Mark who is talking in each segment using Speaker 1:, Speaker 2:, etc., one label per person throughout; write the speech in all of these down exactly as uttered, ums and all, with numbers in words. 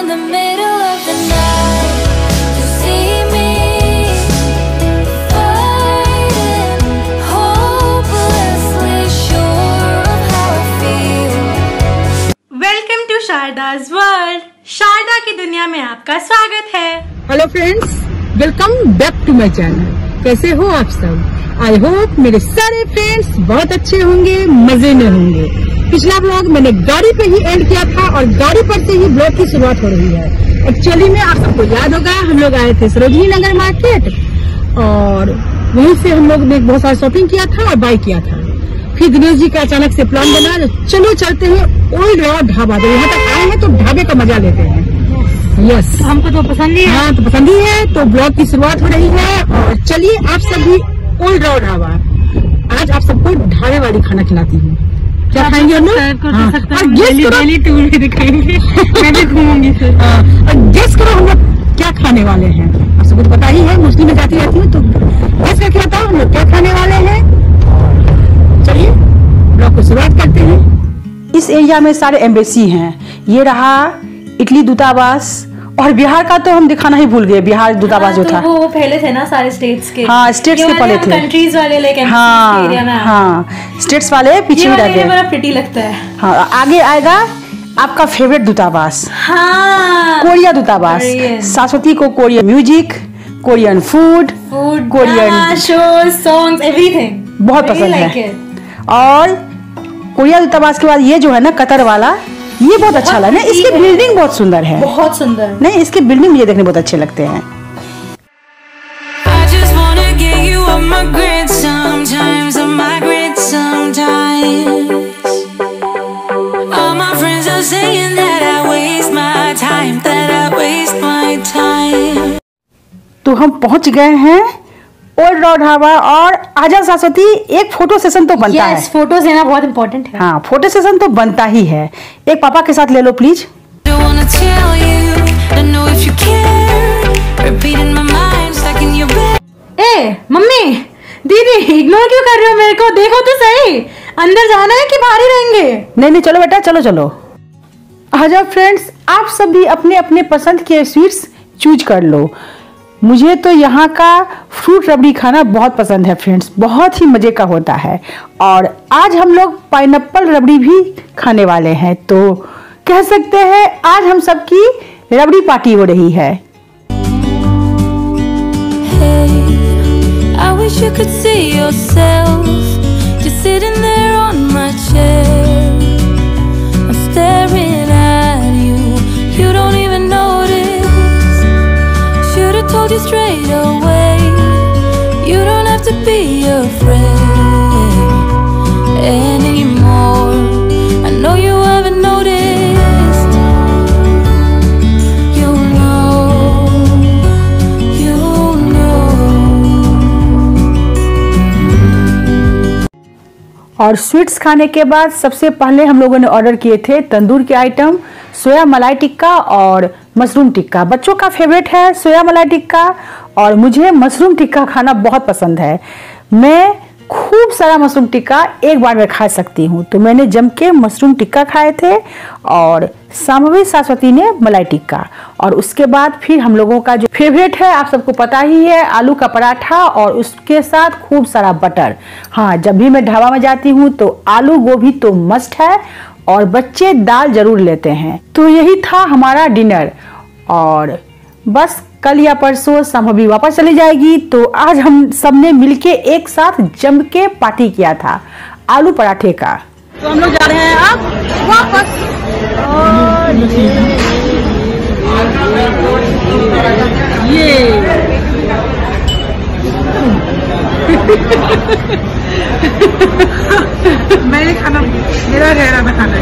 Speaker 1: the middle of the night to see me fighting, hopelessly sure of how I feel.
Speaker 2: Welcome to Sharda's world. Sharda की दुनिया में आपका स्वागत है।
Speaker 3: Hello friends, welcome back to my channel. कैसे हो आप सब? आई होप मेरे सारे फ्रेंड्स बहुत अच्छे होंगे, मजे में होंगे। पिछला ब्लॉग मैंने गाड़ी पे ही एंड किया था और गाड़ी पर से ही ब्लॉग की शुरुआत हो रही है। एक्चुअली में आप सबको याद होगा, हम लोग आए थे सरोजनी नगर मार्केट और वहीं से हम लोग ने बहुत सारा शॉपिंग किया था और बाय किया था। फिर दिनेश जी का अचानक से प्लान बना, चलो चलते हैं ओल्ड रॉड ढाबा। तो यहाँ तक आए हैं तो ढाबे का मजा लेते हैं। यस,
Speaker 2: हमको तो पसंद ही है।
Speaker 3: हाँ, तो पसंद ही है। तो ब्लॉग की शुरुआत हो रही है और चलिए आप सभी ओल्ड रॉड ढाबा। आज आप सबको ढाबे वाली खाना खिलाती हूँ। क्या खाएंगे हम लोग? हाँ, और गेस करो,
Speaker 2: डेली टूर भी दिखाएंगे। मैं भी घूमूंगी फिर।
Speaker 3: हाँ, और गेस करो हम लोग क्या खाने वाले हैं। आप सबको तो पता ही है, मुस्लिम में जाती रहती हूँ तो गेस करके बताओ हम लोग क्या खाने वाले हैं। चलिए ब्लॉग को शुरुआत करते हैं।
Speaker 4: इस एरिया में सारे एम्बेसी हैं। ये रहा इटली दूतावास और बिहार का तो हम दिखाना ही भूल गए। बिहार दूतावास जो
Speaker 2: तो
Speaker 4: था
Speaker 2: वो पहले थे ना सारे स्टेट्स के।
Speaker 4: हाँ, स्टेट्स के पहले थे।
Speaker 2: कंट्रीज वाले लेकिन
Speaker 4: हाँ
Speaker 2: एरिया में
Speaker 4: हाँ, स्टेट्स वाले पीछे रह गए।
Speaker 2: बड़ा प्रिटी लगता है।
Speaker 4: हाँ, आगे आएगा आपका फेवरेट दूतावास,
Speaker 2: हाँ,
Speaker 4: कोरिया दूतावास। सरस्वती को Korean music, Korean food,
Speaker 2: food,
Speaker 4: Korean
Speaker 2: shows, songs, everything
Speaker 4: बहुत पसंद है। और कोरिया दूतावास के बाद ये जो है ना कतर वाला, ये बहुत अच्छा लगा ना। इसकी बिल्डिंग बहुत सुंदर है,
Speaker 2: बहुत सुंदर।
Speaker 4: नहीं, इसके बिल्डिंग मुझे देखने बहुत अच्छे लगते हैं।
Speaker 1: I just wanna get you on my grid sometimes, on my grid sometimes. All my friends are saying that I waste my time, that I waste my time.
Speaker 4: तो हम पहुंच गए हैं ओल्ड रॉड ढाबा और आजा सरस्वती, एक फोटो सेशन तो बनता
Speaker 2: yes,
Speaker 4: है।
Speaker 2: फोटोज लेना बहुत इम्पोर्टेंट है।
Speaker 4: हाँ, फोटो सेशन तो बनता ही है। एक पापा के साथ ले लो please.
Speaker 1: Don't wanna tell you, don't know if you care. Repeating my mind, stuck in your bed.
Speaker 2: ए मम्मी, दीदी इग्नोर क्यों कर रहे हो मेरे को? देखो तो सही, अंदर जाना है कि बाहर ही रहेंगे?
Speaker 4: नहीं नहीं, चलो बेटा, चलो चलो। आजा फ्रेंड्स, आप सभी अपने अपने पसंद के स्वीट्स चूज कर लो। मुझे तो यहाँ का फ्रूट रबड़ी खाना बहुत पसंद है फ्रेंड्स, बहुत ही मजे का होता है। और आज हम लोग पाइनएप्पल रबड़ी भी खाने वाले हैं, तो कह सकते हैं आज हम सबकी रबड़ी पार्टी हो रही है।
Speaker 1: Hey, I wish you could see yourself just sitting there on my chair. I'm staring at you, you don't even notice. Should've told you straight away, you don't have to be afraid anymore. I know you haven't noticed. You know, you know.
Speaker 4: और sweets खाने के बाद सबसे पहले हम लोगों ने order किए थे तंदूर के आइटम, सोया मलाई टिक्का और मशरूम टिक्का। बच्चों का फेवरेट है सोया मलाई टिक्का और मुझे मशरूम टिक्का खाना बहुत पसंद है। मैं खूब सारा मशरूम टिक्का एक बार में खा सकती हूँ, तो मैंने जम के मशरूम टिक्का खाए थे और सामवी सरस्वती ने मलाई टिक्का। और उसके बाद फिर हम लोगों का जो फेवरेट है, आप सबको पता ही है, आलू का पराठा और उसके साथ खूब सारा बटर। हाँ, जब भी मैं ढाबा में जाती हूँ तो आलू गोभी तो मस्ट है और बच्चे दाल जरूर लेते हैं। तो यही था हमारा डिनर और बस कल या परसों संभवी वापस चली जाएगी। तो आज हम सबने मिलके एक साथ जम के पार्टी किया था आलू पराठे का।
Speaker 3: तो हम लोग जा रहे हैं अब वापस। और ये मैं खाना मेरा गहरा में खाना है।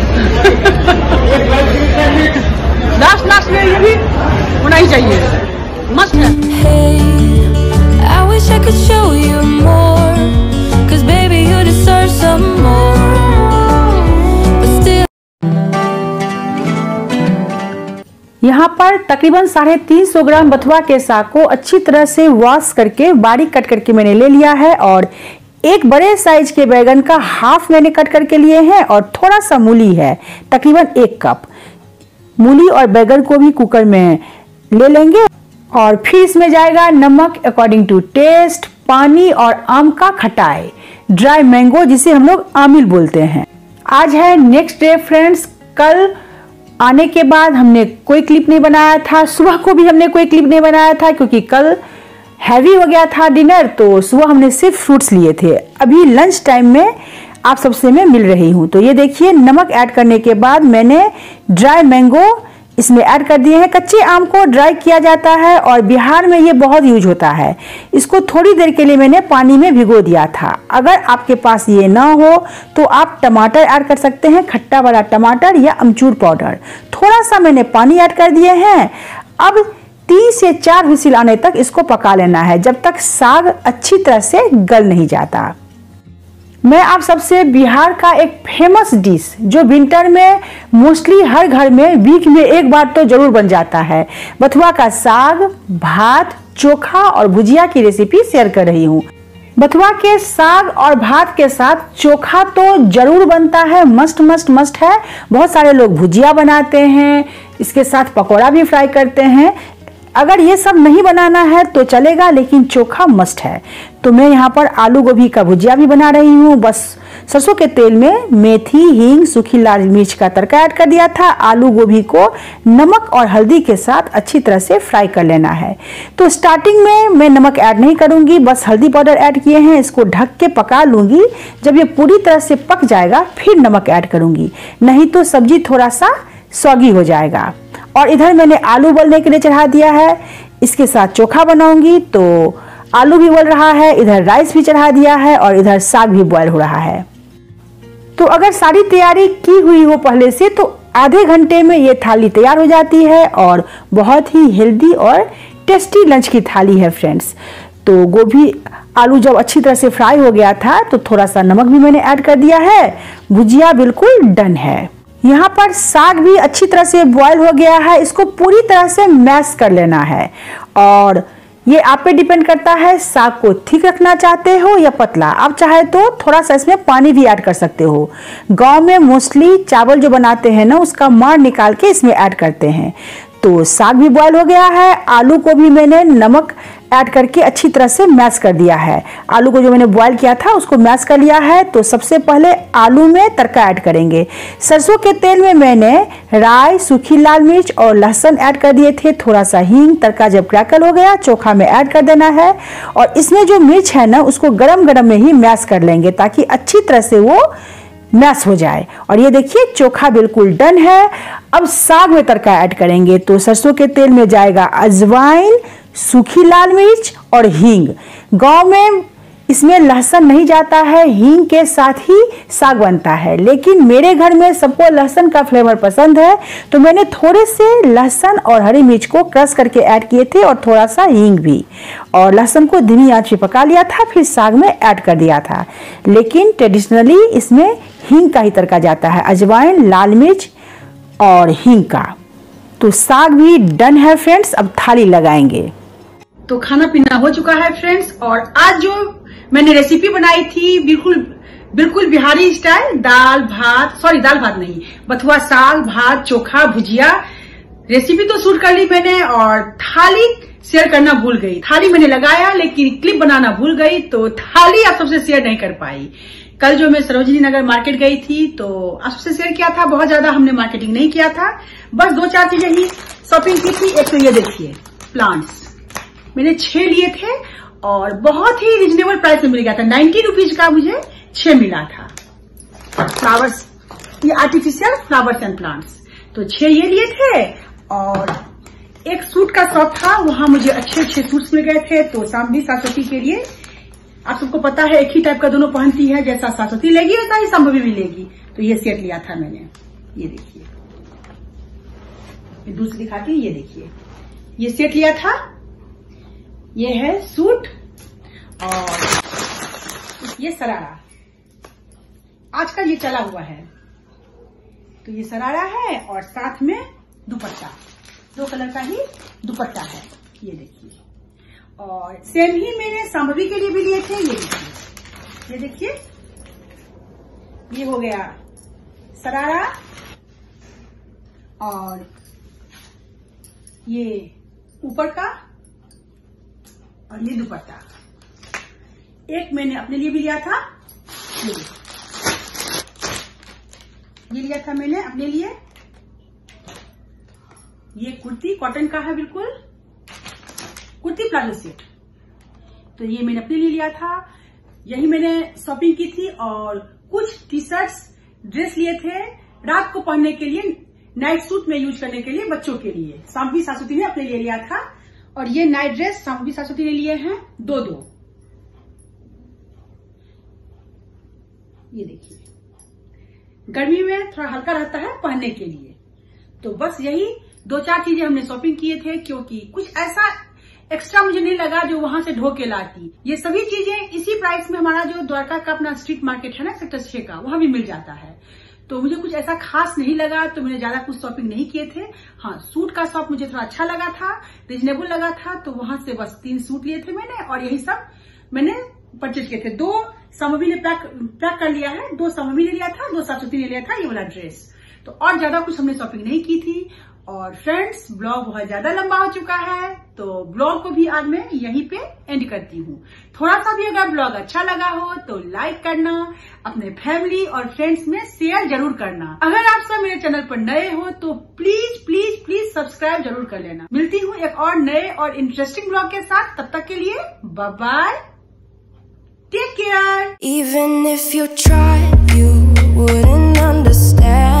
Speaker 3: लास्ट लास्ट में ये भी होना ही चाहिए, मस्त है।
Speaker 1: Hey, I wish I could show you more, 'cause baby you deserve some more. But still.
Speaker 4: यहाँ पर तकरीबन साढ़े तीन सौ ग्राम बथुआ के साग को अच्छी तरह से वॉश करके बारीक कट करके मैंने ले लिया है और एक बड़े साइज के बैगन का हाफ मैंने कट करके लिए हैं और थोड़ा सा मूली है, तकरीबन एक कप। मूली और बैगन को भी कुकर में ले लेंगे और फिर इसमें जाएगा नमक अकॉर्डिंग टू टेस्ट, पानी और आम का खटाई, ड्राई मैंगो जिसे हम लोग आमिल बोलते हैं। आज है नेक्स्ट डे फ्रेंड्स। कल आने के बाद हमने कोई क्लिप नहीं बनाया था, सुबह को भी हमने कोई क्लिप नहीं बनाया था क्योंकि कल हैवी हो गया था डिनर, तो सुबह हमने सिर्फ फ्रूट्स लिए थे। अभी लंच टाइम में आप सबसे मैं मिल रही हूँ। तो ये देखिए नमक ऐड करने के बाद मैंने ड्राई मैंगो इसमें ऐड कर दिए हैं। कच्चे आम को ड्राई किया जाता है और बिहार में ये बहुत यूज होता है। इसको थोड़ी देर के लिए मैंने पानी में भिगो दिया था। अगर आपके पास ये ना हो तो आप टमाटर ऐड कर सकते हैं, खट्टा वाला टमाटर या अमचूर पाउडर। थोड़ा सा मैंने पानी ऐड कर दिए हैं। अब तीन से चार व्हिसिल आने तक इसको पका लेना है, जब तक साग अच्छी तरह से गल नहीं जाता। मैं आप सबसे बिहार का एक फेमस डिश जो विंटर में मोस्टली हर घर में वीक में एक बार तो जरूर बन जाता है, बथुआ का साग, भात, चोखा और भुजिया की रेसिपी शेयर कर रही हूँ। बथुआ के साग और भात के साथ चोखा तो जरूर बनता है, मस्ट मस्ट मस्ट है। बहुत सारे लोग भुजिया बनाते हैं, इसके साथ पकौड़ा भी फ्राई करते हैं। अगर ये सब नहीं बनाना है तो चलेगा, लेकिन चोखा मस्ट है। तो मैं यहाँ पर आलू गोभी का भुजिया भी बना रही हूँ। बस सरसों के तेल में मेथी, हींग, सूखी लाल मिर्च का तड़का ऐड कर दिया था। आलू गोभी को नमक और हल्दी के साथ अच्छी तरह से फ्राई कर लेना है। तो स्टार्टिंग में मैं नमक ऐड नहीं करूंगी, बस हल्दी पाउडर ऐड किए हैं। इसको ढक के पका लूंगी। जब ये पूरी तरह से पक जाएगा फिर नमक ऐड करूंगी, नहीं तो सब्जी थोड़ा सा सौगी हो जाएगा। और इधर मैंने आलू उबलने के लिए चढ़ा दिया है। इसके साथ चोखा बनाऊंगी, तो आलू भी उबल रहा है, इधर राइस भी चढ़ा दिया है और इधर साग भी बॉयल हो रहा है। तो अगर सारी तैयारी की हुई हो पहले से तो आधे घंटे में ये थाली तैयार हो जाती है और बहुत ही हेल्दी और टेस्टी लंच की थाली है फ्रेंड्स। तो गोभी आलू जब अच्छी तरह से फ्राई हो गया था तो थोड़ा सा नमक भी मैंने ऐड कर दिया है। भुजिया बिल्कुल डन है। यहाँ पर साग भी अच्छी तरह से बॉयल हो गया है। इसको पूरी तरह से मैश कर लेना है और ये आप पे डिपेंड करता है साग को थिक रखना चाहते हो या पतला। आप चाहे तो थोड़ा सा इसमें पानी भी ऐड कर सकते हो। गांव में मोस्टली चावल जो बनाते हैं ना उसका मार निकाल के इसमें ऐड करते हैं। तो साग भी बॉयल हो गया है। आलू को भी मैंने नमक ऐड करके अच्छी तरह से मैश कर दिया है। आलू को जो मैंने बॉयल किया था उसको मैश कर लिया है। तो सबसे पहले आलू में तड़का ऐड करेंगे। सरसों के तेल में मैंने राई, सूखी लाल मिर्च और लहसुन ऐड कर दिए थे, थोड़ा सा हींग। तड़का जब क्रैकल हो गया चोखा में ऐड कर देना है और इसमें जो मिर्च है ना उसको गरम गरम में ही मैश कर लेंगे ताकि अच्छी तरह से वो मैश हो जाए। और ये देखिए चोखा बिल्कुल डन है। अब साग में तड़का ऐड करेंगे। तो सरसों के तेल में जाएगा अजवाइन, सूखी लाल मिर्च और हींग। गांव में इसमें लहसुन नहीं जाता है, हींग के साथ ही साग बनता है, लेकिन मेरे घर में सबको लहसुन का फ्लेवर पसंद है तो मैंने थोड़े से लहसुन और हरी मिर्च को क्रश करके ऐड किए थे और थोड़ा सा हींग भी, और लहसुन को धीमी आंच पे पका लिया था, फिर साग में ऐड कर दिया था। लेकिन ट्रेडिशनली इसमें हींग का ही तड़का जाता है, अजवाइन, लाल मिर्च और हींग का। तो साग भी डन है फ्रेंड्स। अब थाली लगाएंगे।
Speaker 3: तो खाना पीना हो चुका है फ्रेंड्स और आज जो मैंने रेसिपी बनाई थी बिल्कुल बिल्कुल बिहारी स्टाइल, दाल भात, सॉरी दाल भात नहीं, बथुआ साग, भात, चोखा, भुजिया। रेसिपी तो शूट कर ली मैंने और थाली शेयर करना भूल गई। थाली मैंने लगाया लेकिन क्लिप बनाना भूल गई तो थाली आप सबसे शेयर नहीं कर पाई। कल जो मैं सरोजिनी नगर मार्केट गई थी तो आप सबसे शेयर किया था, बहुत ज्यादा हमने मार्केटिंग नहीं किया था, बस दो चार चीजें ही शॉपिंग की थी। एक तो ये देखिए प्लांट्स मैंने छह लिए थे और बहुत ही रिजनेबल प्राइस में मिल गया था। नाइन्टी रुपीज का मुझे छह मिला था। फ्लावर्स, ये आर्टिफिशियल फ्लावर्स एंड प्लांट्स, तो छह ये लिए थे। और एक सूट का शॉप था, वहां मुझे अच्छे अच्छे सूट्स मिल गए थे। तो शाम भी सरस्वती के लिए, आप सबको पता है एक ही टाइप का दोनों पहनती है, जैसा सरस्वती लेगी वैसा ही संभवी भी लेगी। तो ये सेट लिया था मैंने। ये देखिए, ये दूसरी दिखाती, ये देखिए ये सेट लिया था। ये है सूट और ये सरारा, आजकल ये चला हुआ है। तो ये सरारा है और साथ में दुपट्टा, दो कलर का ही दुपट्टा है, ये देखिए। और सेम ही मैंने संभवी के लिए भी लिए थे। ये देखिए, ये देखिए ये हो गया सरारा और ये ऊपर का और ये दुपट्टा। एक मैंने अपने लिए भी लिया था, ये ये लिया था मैंने अपने लिए। ये कुर्ती कॉटन का है, बिल्कुल कुर्ती प्लाजो सेट। तो ये मैंने अपने लिए लिया था, यही मैंने शॉपिंग की थी। और कुछ टी शर्ट्स ड्रेस लिए थे रात को पहनने के लिए, नाइट सूट में यूज करने के लिए बच्चों के लिए। शांभवी सासुती ने अपने लिए लिया था। और ये नाइट ड्रेस शांभवी सासुती ने लिए हैं दो दो। ये देखिए, गर्मी में थोड़ा हल्का रहता है पहनने के लिए। तो बस यही दो चार चीजें हमने शॉपिंग किए थे, क्योंकि कुछ ऐसा एक्स्ट्रा मुझे नहीं लगा जो वहां से ढो के लाती। ये सभी चीजें इसी प्राइस में हमारा जो द्वारका का अपना स्ट्रीट मार्केट है ना सेक्टर छह का, वहां भी मिल जाता है। तो मुझे कुछ ऐसा खास नहीं लगा, तो मैंने ज्यादा कुछ शॉपिंग नहीं किए थे। हाँ, सूट का शॉप मुझे थोड़ा अच्छा लगा था, रिजनेबल लगा था, तो वहां से बस तीन सूट लिए थे मैंने, और यही सब मैंने परचेज किए थे। दो शांभवी ने पैक पैक कर लिया है, दो शांभवी ने लिया था, दो सासुती ने लिया था ये वाला ड्रेस। तो और ज्यादा कुछ हमने शॉपिंग नहीं की थी। और फ्रेंड्स, ब्लॉग बहुत ज्यादा लंबा हो चुका है, तो ब्लॉग को भी आज मैं यहीं पे एंड करती हूँ। थोड़ा सा भी अगर ब्लॉग अच्छा लगा हो तो लाइक करना, अपने फैमिली और फ्रेंड्स में शेयर जरूर करना। अगर आप सब मेरे चैनल पर नए हो तो प्लीज प्लीज प्लीज सब्सक्राइब जरूर कर लेना। मिलती हूँ एक और नए और इंटरेस्टिंग ब्लॉग के साथ, तब तक के लिए bye bye, take care.
Speaker 1: Even if you tried, you wouldn't understand.